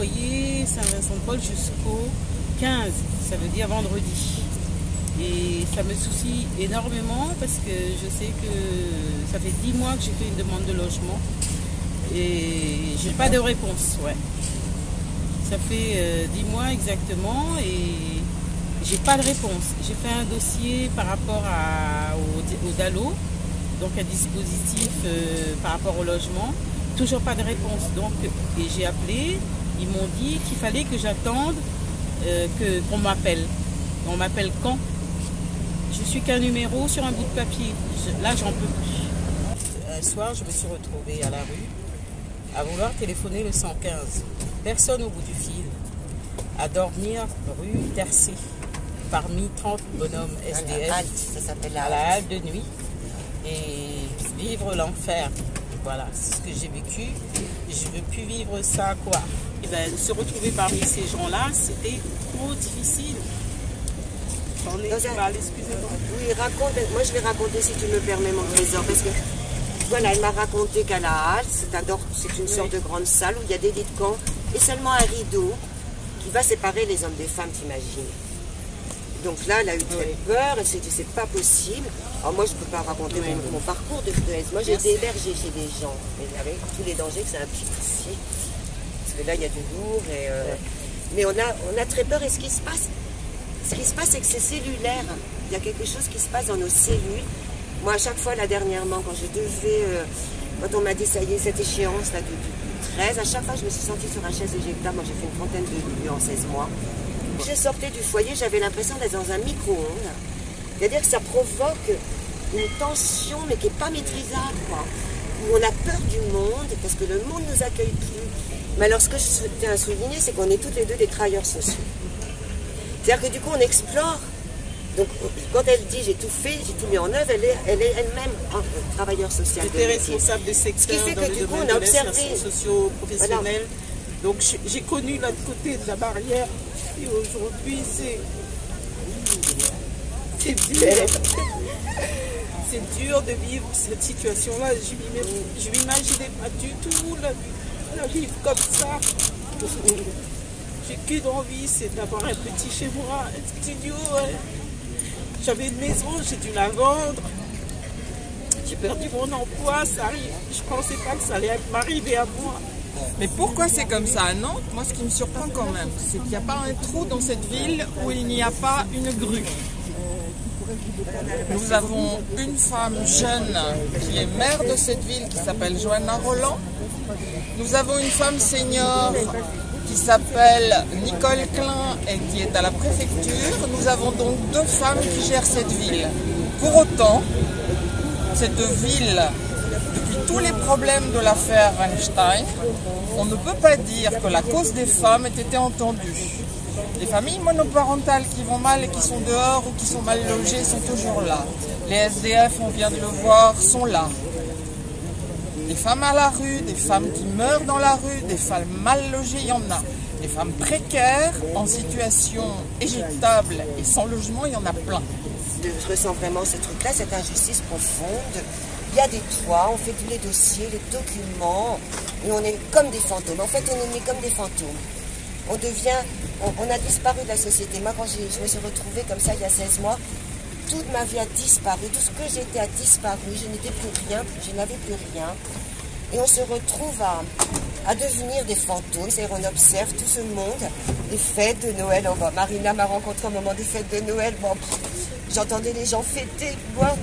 foyer Saint-Vincent-de-Paul jusqu'au 15, ça veut dire vendredi. Et ça me soucie énormément parce que je sais que ça fait 10 mois que j'ai fait une demande de logement et j'ai pas de réponse. Ouais. Ça fait 10 mois exactement et j'ai pas de réponse. J'ai fait un dossier par rapport au DALO, donc un dispositif par rapport au logement. Toujours pas de réponse. Donc, et j'ai appelé, ils m'ont dit qu'il fallait que j'attende qu'on m'appelle. On m'appelle quand? Je suis qu'un numéro sur un bout de papier. Là, j'en peux plus. Un soir, je me suis retrouvée à la rue à vouloir téléphoner le 115. Personne au bout du fil. À dormir rue Tercé, parmi 30 bonhommes SDF. Ça s'appelle à la halte de nuit. Et vivre l'enfer. Voilà, c'est ce que j'ai vécu. Je ne veux plus vivre ça, quoi. Et ben, se retrouver parmi ces gens-là, c'était trop difficile. J'en ai mal, excusez-moi. Oui, raconte. Moi, je vais raconter, si tu me permets, mon trésor, parce que voilà, elle m'a raconté qu'à la halte, c'est une sorte de grande salle où il y a des lits de camp et seulement un rideau qui va séparer les hommes des femmes, t'imagines. Donc là, elle a eu très peur, elle s'est dit c'est pas possible. Alors moi, je ne peux pas raconter mon parcours de foudresse. Moi, j'ai été hébergée chez des gens, mais avec tous les dangers que ça implique ici. Parce que là, il y a du lourd. Mais on a très peur. Et ce qui se passe, c'est que c'est cellulaire. Il y a quelque chose qui se passe dans nos cellules. Moi, à chaque fois, là, dernièrement, quand je devais... quand on m'a dit, ça y est, cette échéance là, du 13, à chaque fois, je me suis sentie sur un chaise éjectable. Moi, j'ai fait une trentaine de lieux en 16 mois. Je sortais du foyer, j'avais l'impression d'être dans un micro-ondes. C'est-à-dire que ça provoque une tension, mais qui n'est pas maîtrisable, quoi. Où on a peur du monde, parce que le monde ne nous accueille plus. Mais alors, ce que je tiens à souligner, c'est qu'on est toutes les deux des travailleurs sociaux. C'est-à-dire que du coup, on explore. Donc, quand elle dit j'ai tout fait, j'ai tout mis en œuvre, elle est elle-même un travailleur social. J'étais responsable de secteur dans le domaine de l'insertion socio-professionnelle. Voilà. Donc, j'ai connu l'autre côté de la barrière. Et aujourd'hui, c'est dur. C'est dur de vivre cette situation-là. Je ne m'imaginais pas du tout la vivre comme ça. J'ai qu'une envie, c'est d'avoir un petit chez moi, un studio. J'avais une maison, j'ai dû la vendre. J'ai perdu mon emploi, ça arrive. Je ne pensais pas que ça allait m'arriver à moi. Mais pourquoi c'est comme ça à Nantes? Moi, ce qui me surprend quand même, c'est qu'il n'y a pas un trou dans cette ville où il n'y a pas une grue. Nous avons une femme jeune qui est maire de cette ville, qui s'appelle Johanna Roland. Nous avons une femme senior qui s'appelle Nicole Klein et qui est à la préfecture. Nous avons donc deux femmes qui gèrent cette ville. Pour autant, cette ville... Depuis tous les problèmes de l'affaire Weinstein, on ne peut pas dire que la cause des femmes ait été entendue. Les familles monoparentales qui vont mal et qui sont dehors ou qui sont mal logées sont toujours là. Les SDF, on vient de le voir, sont là. Des femmes à la rue, des femmes qui meurent dans la rue, des femmes mal logées, il y en a. Des femmes précaires, en situation éjectable et sans logement, il y en a plein. Je ressens vraiment ce truc-là, cette injustice profonde. Il y a des toits, on fait tous les dossiers, les documents, et on est comme des fantômes. En fait, on est né comme des fantômes. On a disparu de la société. Moi, quand je me suis retrouvée comme ça il y a 16 mois, toute ma vie a disparu. Tout ce que j'étais a disparu. Je n'étais plus rien, je n'avais plus rien. Et on se retrouve à devenir des fantômes. C'est-à-dire, on observe tout ce monde, les fêtes de Noël. Oh, bah, Marina m'a rencontré au moment des fêtes de Noël. Bon, j'entendais les gens fêter. Moi,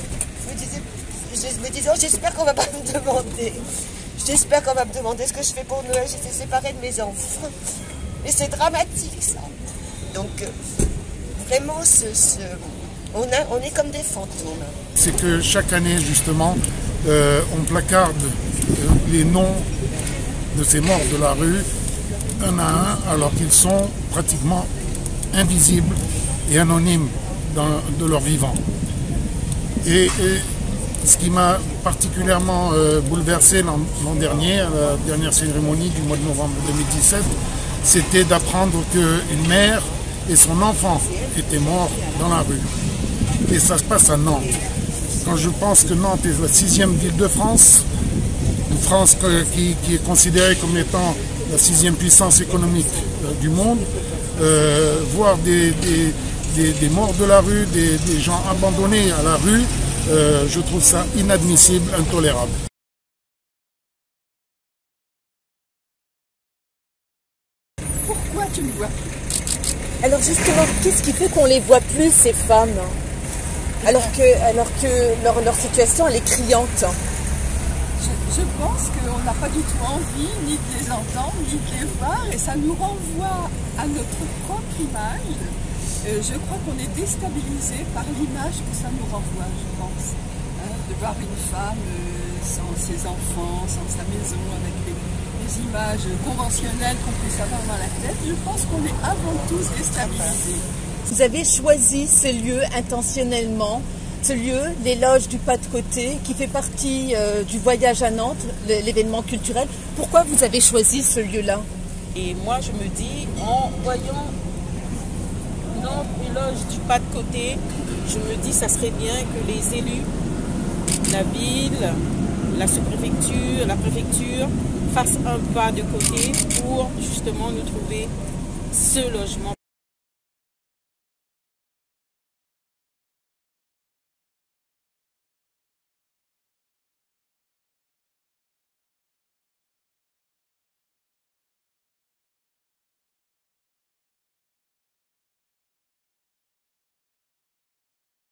je me disais, oh, j'espère qu'on va pas me demander. J'espère qu'on va me demander ce que je fais pour Noël. J'étais séparée de mes enfants. Et c'est dramatique, ça. Donc, vraiment, on est comme des fantômes. C'est que chaque année, justement, on placarde les noms de ces morts de la rue, un à un, alors qu'ils sont pratiquement invisibles et anonymes de leur vivant. Et ce qui m'a particulièrement bouleversé l'an dernier, à la dernière cérémonie du mois de novembre 2017, c'était d'apprendre qu'une mère et son enfant étaient morts dans la rue. Et ça se passe à Nantes. Quand je pense que Nantes est la 6e ville de France, une France qui est considérée comme étant la 6e puissance économique du monde, voir des morts de la rue, des gens abandonnés à la rue, je trouve ça inadmissible, intolérable. Pourquoi tu ne vois plus? Alors justement, qu'est-ce qui fait qu'on les voit plus, ces femmes, alors que leur situation elle est criante? Je pense qu'on n'a pas du tout envie ni de les entendre, ni de les voir, et ça nous renvoie à notre propre image. Je crois qu'on est déstabilisé par l'image que ça nous renvoie, je pense. De voir une femme sans ses enfants, sans sa maison, avec les images conventionnelles qu'on puisse avoir dans la tête, je pense qu'on est avant tout déstabilisé. Vous avez choisi ce lieu intentionnellement, ce lieu, les Loges du Pas de Côté, qui fait partie du voyage à Nantes, l'événement culturel. Pourquoi vous avez choisi ce lieu-là? Et moi, je me dis, en voyant Nantes, les Loges du Pas de Côté, je me dis, ça serait bien que les élus, la ville, la sous-préfecture, la préfecture, fassent un pas de côté pour justement nous trouver ce logement